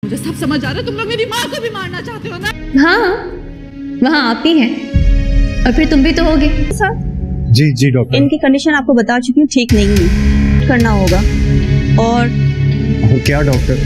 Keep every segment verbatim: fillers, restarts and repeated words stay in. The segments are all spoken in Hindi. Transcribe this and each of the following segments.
मुझे सब समझ आ रहा है, तुम लोग मेरी माँ को भी मारना चाहते हो ना? हाँ, वहाँ आप ही हैं और फिर तुम भी तो होगे। सर जी जी डॉक्टर, इनकी कंडीशन आपको बता चुकी हूँ, ठीक नहीं है, करना होगा। और क्या डॉक्टर?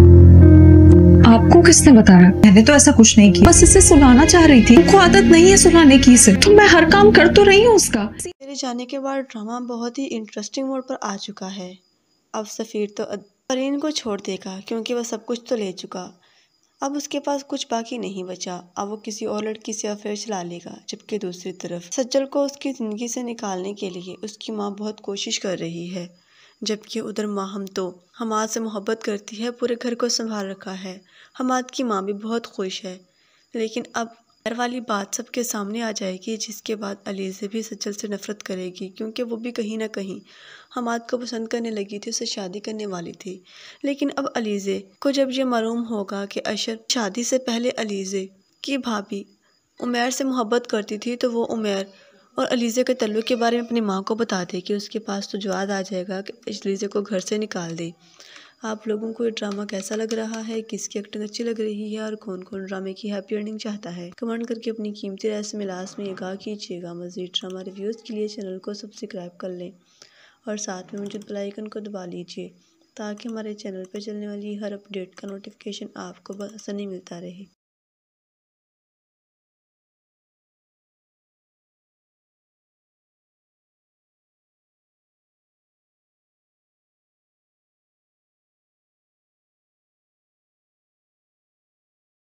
आपको किसने बताया? मैंने तो ऐसा कुछ नहीं किया, बस इसे सुलाना चाह रही थी। उनको आदत नहीं है सुलाने की से, तो मैं हर काम कर तो रही हूँ उसका। तेरे जाने के बाद ड्रामा बहुत ही इंटरेस्टिंग मोड पर आ चुका है। अब सफ़ीर तो परवीन को छोड़ देगा क्योंकि वह सब कुछ तो ले चुका। अब उसके पास कुछ बाकी नहीं बचा। अब वो किसी और लड़की से अफेयर चला लेगा। जबकि दूसरी तरफ सज्जल को उसकी ज़िंदगी से निकालने के लिए उसकी माँ बहुत कोशिश कर रही है। जबकि उधर माहम तो हमाद से मोहब्बत करती है, पूरे घर को संभाल रखा है। हमाद की माँ भी बहुत खुश है, लेकिन अब घर वाली बात सबके सामने आ जाएगी, जिसके बाद अलीज़े भी सज्जल से नफ़रत करेगी क्योंकि वो भी कहीं ना कहीं हमाद को पसंद करने लगी थी, उससे शादी करने वाली थी। लेकिन अब अलीज़े को जब ये मालूम होगा कि अशर शादी से पहले अलीज़े की भाभी उमैर से मोहब्बत करती थी, तो वो उमैर और अलीज़े के तल्लुक़ के बारे में अपनी माँ को बता दे कि उसके पास तो जवाब आ जाएगा कि अलीज़े को घर से निकाल दे। आप लोगों को ये ड्रामा कैसा लग रहा है, किसकी एक्टिंग अच्छी लग रही है और कौन कौन ड्रामे की हैप्पी एंडिंग चाहता है, कमेंट करके अपनी कीमती राय से मिलास में आगाह कीजिएगा। मज़ीद ड्रामा रिव्यूज़ के लिए चैनल को सब्सक्राइब कर लें और साथ में मौजूद बेल आइकन को दबा लीजिए ताकि हमारे चैनल पर चलने वाली हर अपडेट का नोटिफिकेशन आपको बआसानी मिलता रहे।